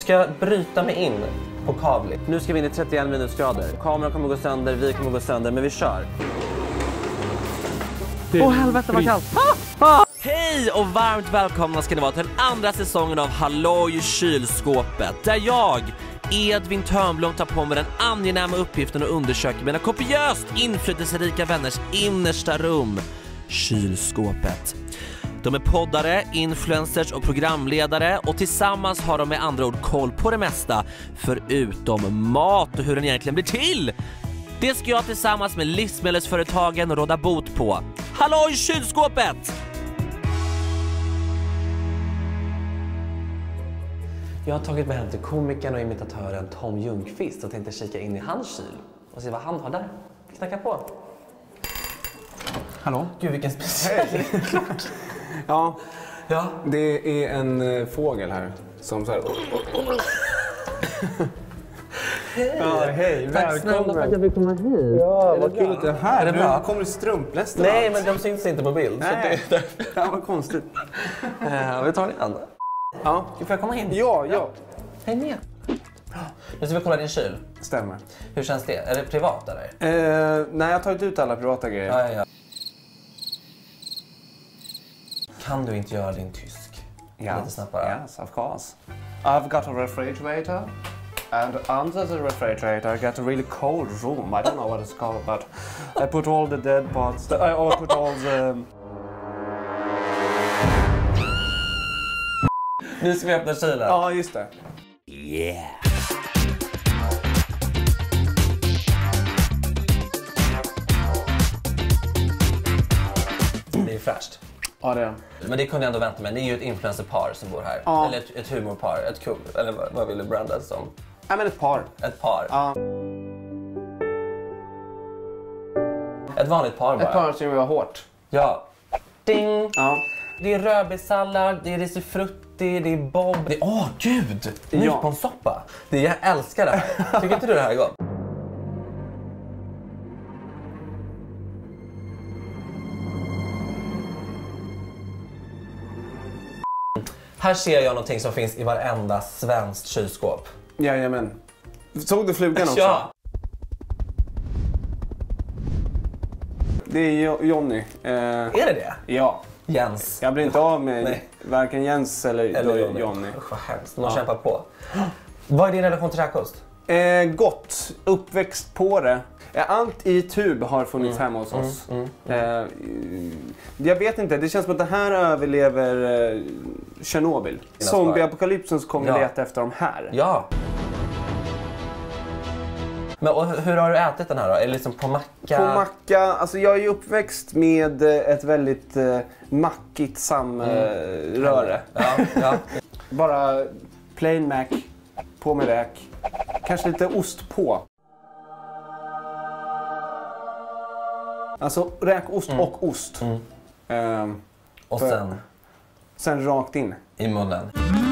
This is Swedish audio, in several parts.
Ska jag bryta mig in på Kavli? Nu ska vi in i 31 minusgrader. Kameran kommer gå sönder, vi kommer gå sönder, men vi kör. Åh helvete vad kallt! Hej och varmt välkomna ska ni vara till den andra säsongen av Halloj kylskåpet. Där jag, Edvin Törnblom, tar på mig den angenäma uppgiften att undersöka mina kopiöst inflytelserika vänners innersta rum. Kylskåpet. De är poddare, influencers och programledare och tillsammans har de med andra ord koll på det mesta förutom mat och hur den egentligen blir till. Det ska jag tillsammans med livsmedelsföretagen råda bot på. Halloj kylskåpet! Jag har tagit med hem till komikern och imitatören Tom Ljungqvist och tänkte kika in i hans kyl och se vad han har där. Knacka på. Hallå? Gud vilken speciell klock. Ja, det är en fågel här som så här... Hej! Ja, hej, tack snälla för att jag fick komma hit. Ja, vad kul att du är här. Är det bra? Du kommer i strumplästen. Nej, men de syns inte på bild. Nej, så det var konstigt. Vi tar det igen. Ja. Får jag komma in? Ja. Häng med. Nu ska vi kolla din kyl. Stämmer. Hur känns det? Är det privat eller? Nej, jag har tagit ut alla privata grejer. Ja. Kan du inte göra din tysk? Lite snabbare. Yes, of course. I've got a refrigerator. And under the refrigerator I got a really cold room. I don't know what it's called, but I put all the dead parts. I put all the... Nu ska vi öppna kylen. Ja, just det. Yeah! Det är fräscht. Ja, det är. Men det kunde jag ändå vänta med. Ni är ju ett influencerpar som bor här. Ja. Eller ett humorpar, ett kul. Eller vad vill du branda som? Ja, men ett par. Ett par. Ja. Ett vanligt par bara. Ett par som var hårt. Ja. Ding! Ja. Det är rödbetssallad, det är risifrutti, det är bob. Det är... gud! Nyponsoppa. Det jag älskar det här. Tycker inte du det här är gott? Här ser jag någonting som finns i varenda svenskt kylskåp. Jajamän. Såg du flugan också? Ja. Det är Jonny. Är det det? Ja. Jens. Jag blir inte av med varken Jens eller Jonny. Usch vad hemskt. De har kämpat på. Vad är din relation till räkost? Gott. Uppväxt på det. Allt i tub har funnits hemma hos oss. Jag vet inte, det känns som att det här överlever Tjernobyl. Zombieapokalypsen så kommer vi leta efter dem här. Ja. Men och hur har du ätit den här då? Är det liksom på macka? På macka, alltså jag är ju uppväxt med ett väldigt mackigt samröre. Ja. Bara plain mac, på med räk. Kanske lite ost på. Alltså räkost och ost. Och sen rakt in. I munnen.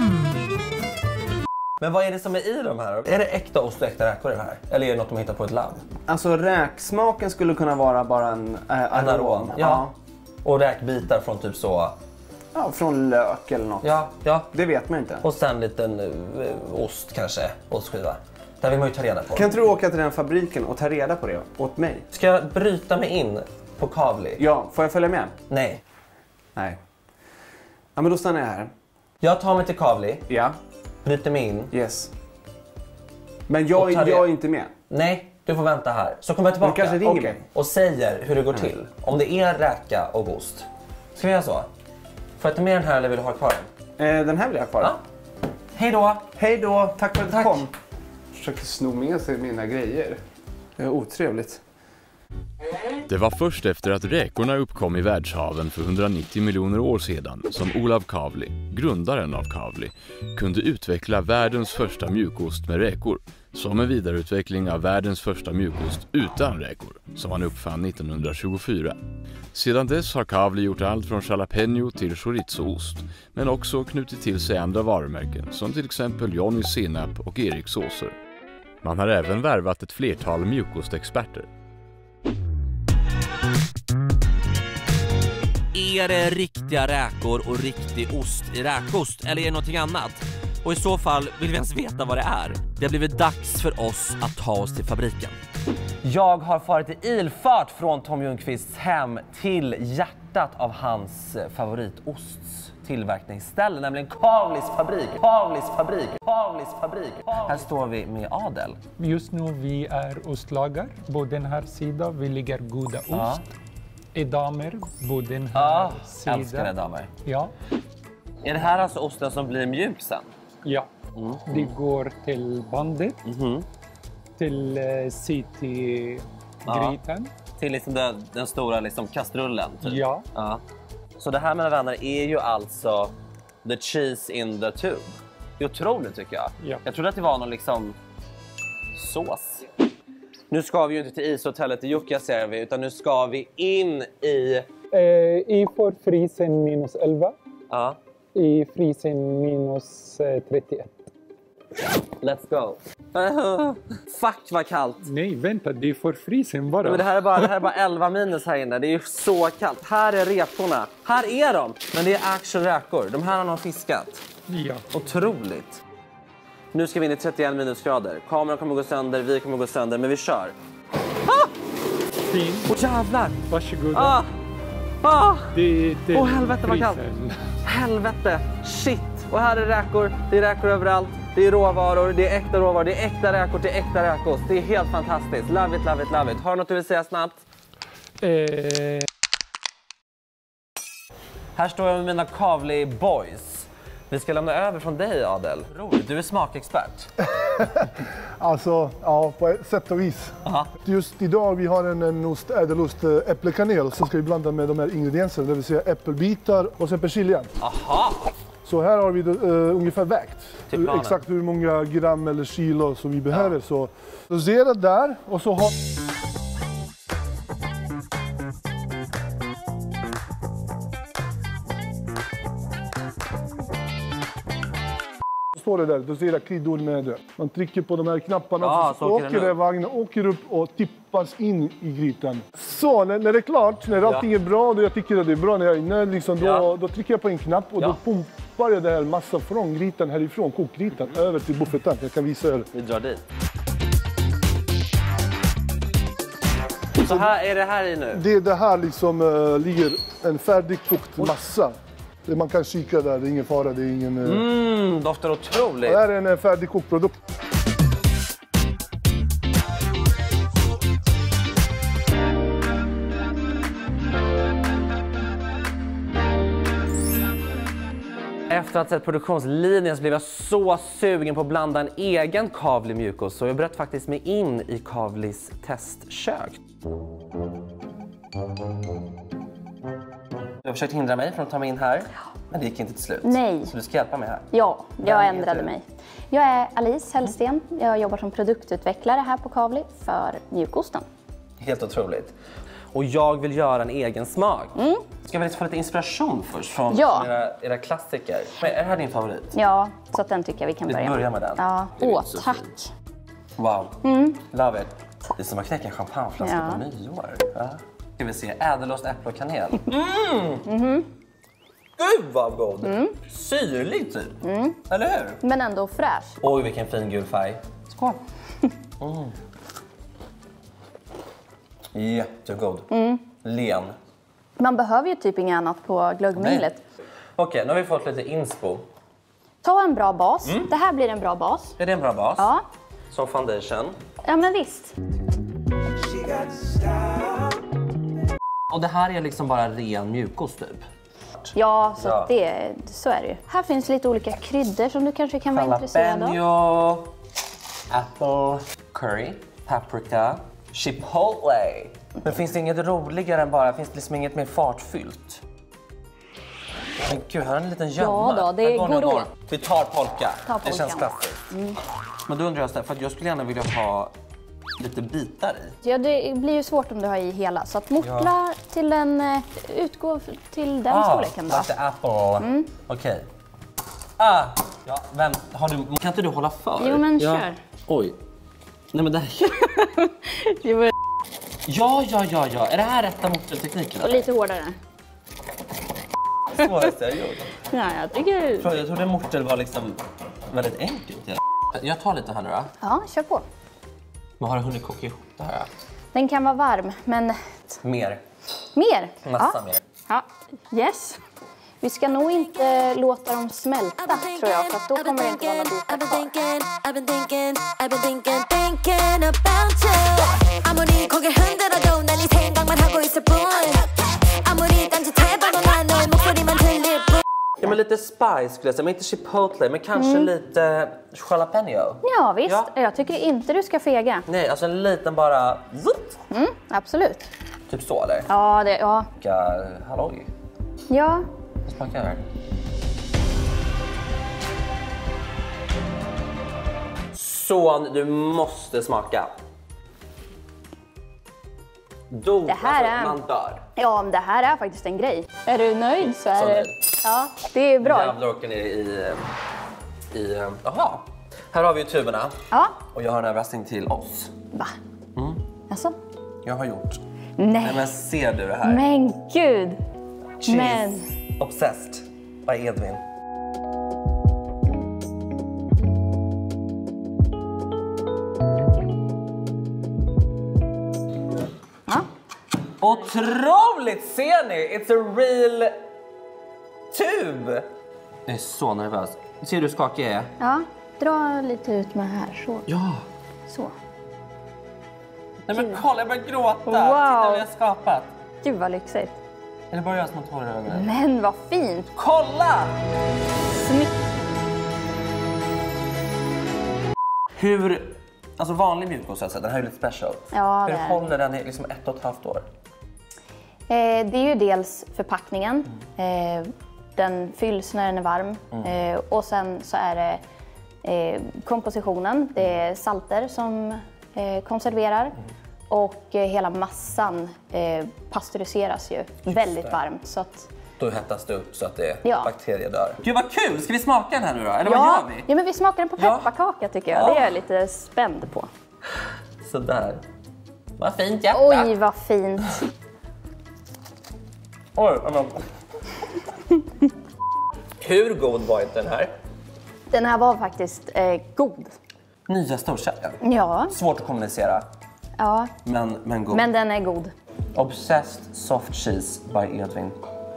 Men vad är det som är i de här? Är det äkta ost och äkta räkor i det här? Eller är det något de hittar på ett labb? Alltså räksmaken skulle kunna vara bara en arom. Ja. Och räkbitar från typ så... Ja, från lök eller något. Ja. Det vet man inte. Och sen liten ost kanske, ostskiva. Där vill man ju ta reda på. Kan du åka till den fabriken och ta reda på det åt mig? Ska jag bryta mig in på Kavli? Ja, får jag följa med? Nej. Ja, men då stannar jag här. Jag tar mig till Kavli. Ja. Bryter mig in. Yes. Men jag är inte med. Nej, du får vänta här. Så kommer jag tillbaka. Du kanske ringer mig. Och säger hur det går till. Om det är räka och ost. Ska vi göra så? Får jag ta med den här eller vill du ha kvar den? Den här vill jag ha kvar. Ja. Hej då! Hej då, tack för att du kom. Försöker sno med sig mina grejer. Det är otrevligt. Det var först efter att räkorna uppkom i världshaven för 190 miljoner år sedan som Olav Kavli, grundaren av Kavli, kunde utveckla världens första mjukost med räkor, som en vidareutveckling av världens första mjukost utan räkor, som han uppfann 1924. Sedan dess har Kavli gjort allt från jalapeno till chorizo-ost, men också knutit till sig andra varumärken som till exempel Johnnys senap och Eriks såser. Man har även värvat ett flertal mjukostexperter. Är det riktiga räkor och riktig ost i räkost eller är det någonting annat? Och i så fall vill vi ens veta vad det är. Det har blivit dags för oss att ta oss till fabriken. Jag har farit i ilfart från Tom Ljungqvists hem till hjärtat av hans favoritosts tillverkningsställe, nämligen Kavlis fabrik. Här står vi med Adel. Just nu vi är ostlagar på den här sidan. Vi ligger goda ost. Edamer på den här sidan. Älskar edamer. Ja. Är det här alltså osten som blir mjuk sen? Ja. Det går till bandet. Till citygrytan. Till liksom den stora liksom kastrullen. Typ. Ja. Så det här, mina vänner, är ju alltså the cheese in the tube. Det är otroligt tycker jag. Ja. Jag trodde att det var någon liksom sås. Nu ska vi ju inte till ishotellet i Jukkasjärvi, utan nu ska vi in i... I får frysen minus 11. Ja. I frysen minus 31. Let's go. Fuck vad kallt. Nej, vänta, det får frysen bara. Men det här är bara 11 minus här inne. Det är ju så kallt. Här är reporna. Här är de. Men det är actual räkor. De här har någon fiskat. Ja. Otroligt. Nu ska vi in i 31 minusgrader. Kameran kommer gå sönder, vi kommer gå sönder, men vi kör. Fint. Åh jävlar! Varsågoda. Åh helvete vad kallt. Helvete, shit. Och här är räkor, det är räkor överallt. Det är råvaror, det är äkta råvaror, det är äkta räkor, det är äkta räkos. Det är helt fantastiskt. Love it, love it, love it. Har du något du vill säga snabbt? Här står jag med mina Kavli boys. Vi ska lämna över från dig, Adel. Roligt, du är smakexpert. Alltså, ja, på ett sätt och vis. Aha. Just idag vi har en ädelost äppelkanel som ska vi blanda med de här ingredienserna, det vill säga äppelbitar och sen persilja. Aha! Så här har vi det, ungefär vägt. Till Exakt hur många gram eller kilo som vi behöver. Så dosera där och så har... Står det där, dosera kryddor med. Man trycker på de här knapparna så åker det vagnen, åker upp och tippas in i grytan. Så när det är klart, när allting är bra, då jag tycker att det är bra när jag är inne, liksom, då trycker jag på en knapp och då pumpar jag det här massa från grytan härifrån, kokgrytan, över till buffeten. Jag kan visa er. Vi drar dit. Så här är det här i nu? Det här liksom ligger en färdigkokt massa. Man kan kika där, det är ingen fara, det är ingen... doftar otroligt. Det här är en färdigkokt produkt. Efter att ha sett produktionslinjen så blev jag så sugen på att blanda en egen Kavli mjukost. Så jag bröt faktiskt mig in i Kavlis testkök. Du har försökt hindra mig från att ta mig in här, men det gick inte till slut. Nej. Så du ska hjälpa mig här. Ja, jag ändrade mig. Jag är Alice Hellsten. Jag jobbar som produktutvecklare här på Kavli för mjukosten. Helt otroligt. Och jag vill göra en egen smak. Ska vi få lite inspiration först från era klassiker? Men är det här din favorit? Ja, så att den tycker jag vi kan börja med. Vi börjar med den. Ja, tack. Wow, love it. Det är som att knäcka en champagneflaska på nyår. Ja. Ska vi se, ädelost, äpple och kanel. Gud vad god! Syrlig typ, eller hur? Men ändå fräsch. Oj, vilken fin gul färg. Skål! Jättegod. Len. Man behöver ju typ inget annat på glöggminglet. Okej, nu har vi fått lite inspo. Ta en bra bas. Det här blir en bra bas. Är det en bra bas? Ja. Som foundation. Ja, men visst. Och det här är liksom bara ren mjukost typ? Ja, så är det ju. Här finns lite olika kryddor som du kanske kan vara intresserad av. Jalapeno, apple, curry, paprika, chipotle. Men finns det inget roligare än bara, finns det liksom inget mer fartfyllt? Men gud, här är en liten gömma. Ja då, det går åt. Vi tar polka. Det känns polkan. klassiskt. Men då undrar jag, för att jag skulle gärna vilja ha lite bitar i. Ja, det blir ju svårt om du har i hela. Så att mortla till en, utgå till den storleken då. Lite apple. Okej. Kan inte du hålla för? Jo, men kör. Oj. Nej men det här... Ja. Är det här rätta morteltekniken? Och lite hårdare. Svåraste jag gjort. Ja, jag tycker... Jag trodde mortel var liksom väldigt enkelt. Jag tar lite här nu då. Ja, kör på. Men har du hunnit koka ihop det här? Den kan vara varm, men... Mer. Mer? Massa mer. Ja, yes. Vi ska nog inte låta dem smälta, tror jag, för att då kommer det inte vara några bitar kvar. Ja, men lite spice skulle jag säga, men inte chipotle, men kanske lite jalapeno. Ja, visst. Ja. Jag tycker inte du ska fega. Nej, alltså en liten bara... Absolut. Typ så, eller? Ja, det... Ja. Halloj. Ja. Jag smakar här. Son, du måste smaka. Det här är... Man dör. Ja, men det här är faktiskt en grej. Är du nöjd så är Så det... nöjd. Ja, det är bra. Jävlar åker ner i... Jaha. Här har vi ju tuberna. Ja. Och jag har en överraskning till oss. Va? Alltså? Jag har gjort. Nej. Men ser du det här? Men gud. Cheese. Men... Obsessed. By Edvin. Ja. Otroligt, ser ni? It's a real tube. Jag är så nervös. Ser du hur skakig jag är? Ja, dra lite ut med här. Så. Ja. Så. Nej men kolla, jag börjar gråta. Wow. Titta vad jag har skapat. Gud vad lyxigt. Eller bara jag som har tårar i ögonen. Men vad fint. Kolla! Snyggt. Hur... Alltså vanlig mjukost, alltså, den här är lite special. Ja, Hur det är. håller den i liksom 1,5 år? Det är ju dels förpackningen. Den fylls när den är varm. Och sen så är det kompositionen. Det är salter som konserverar. Och hela massan pasteuriseras ju väldigt varmt. Så att, Då hettas det upp så att det Ja. bakterier dör. Gud vad kul! Ska vi smaka den här nu då? Eller vad gör vi? Ja, men vi smakar den på Ja. pepparkaka tycker jag. Ja. Det är jag lite spänd på. Sådär. Vad fint hjärta. Oj, vad fint. Oj, hur god var inte den här? Den här var faktiskt god. Nya storköken. Ja, Svårt att kommunicera, ja. men god. Men den är god. Obsessed soft cheese by Edvin.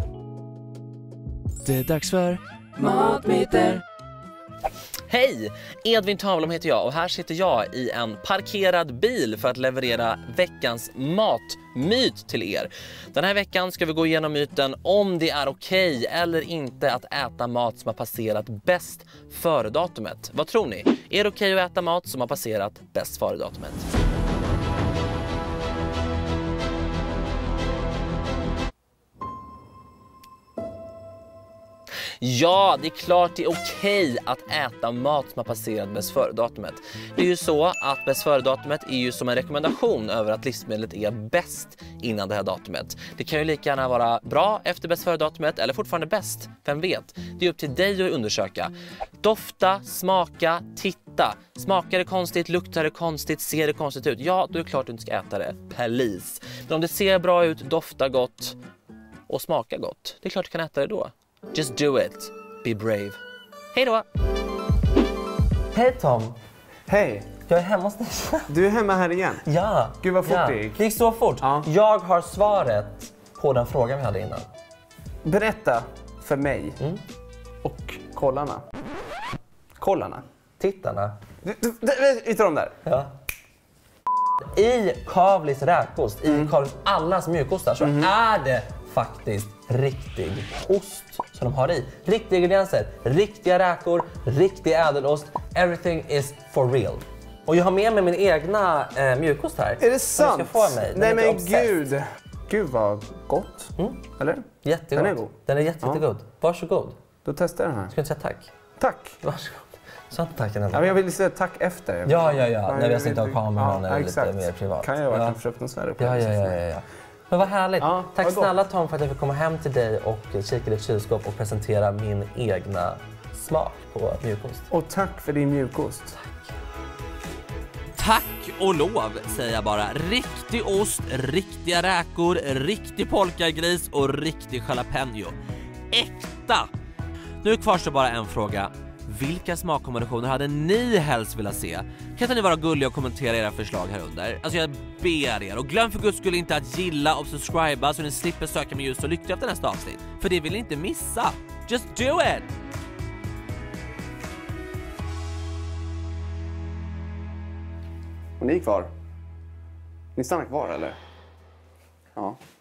Det är dags för Matmyter. Hej! Edvin Tavlom heter jag och här sitter jag i en parkerad bil för att leverera veckans matmyt till er. Den här veckan ska vi gå igenom myten om det är okej eller inte att äta mat som har passerat bäst före-datumet. Vad tror ni? Är det okej att äta mat som har passerat bäst före-datumet? Ja, det är klart det är okej att äta mat som har passerat bäst före-datumet. Det är ju så att bäst före-datumet är ju som en rekommendation över att livsmedlet är bäst innan det här datumet. Det kan ju lika gärna vara bra efter bäst före-datumet eller fortfarande bäst. Vem vet? Det är upp till dig att undersöka. Dofta, smaka, titta. Smakar det konstigt, luktar det konstigt, ser det konstigt ut? Ja, då är det klart att du inte ska äta det. Please. Men om det ser bra ut, doftar gott och smakar gott, det är klart du kan äta det då. Just do it. Be brave. Hej då! Hej Tom! Hej! Jag är hemma hos dig. Du är hemma här igen? Ja! Gud vad fort det gick. Det gick så fort. Ja. Jag har svaret på den frågan vi hade innan. Berätta för mig och kollarna. Kollarna. Tittarna. Vi tar dem där. Ja. I Kavlis räkost, i Kavlis allas mjukostar så är det faktiskt riktig ost som de har i. Riktiga ingredienser, riktiga räkor, riktig ädelost. Everything is for real. Och jag har med mig min egna mjukost här. Är det sant? Du ska få mig. Den Nej heter men Obsessed. gud. Gud vad gott. Eller? Jättegod. Den är god. Den är jättegod. Varsågod. Då testar jag den här. Ska du säga tack? Tack. Varsågod. Så inte tacken Ja, men jag vill säga tack efter. Ja. När vi har suttit av kameran ja, eller lite exakt. mer privat. Kan jag ha varit en fruktansvärd upplevelse. Ja. Men vad härligt. Ja, Tack vad gott. snälla Tom för att jag fick komma hem till dig och kika i ditt kylskåp och presentera min egna smak på mjukost. Och tack för din mjukost. Tack och lov säger jag bara. Riktig ost, riktiga räkor, riktig polkagris och riktig jalapeno. Äkta! Nu kvarstår bara en fråga. Vilka smakkombinationer hade ni helst velat se? Kan inte ni vara gulliga och kommentera era förslag här under? Alltså jag ber er. Och glöm för guds skull inte att gilla och subscriba så ni slipper söka med ljus och lykta efter nästa avsnitt. För det vill ni inte missa. Just do it! Och ni är kvar? Ni stannar kvar eller? Ja.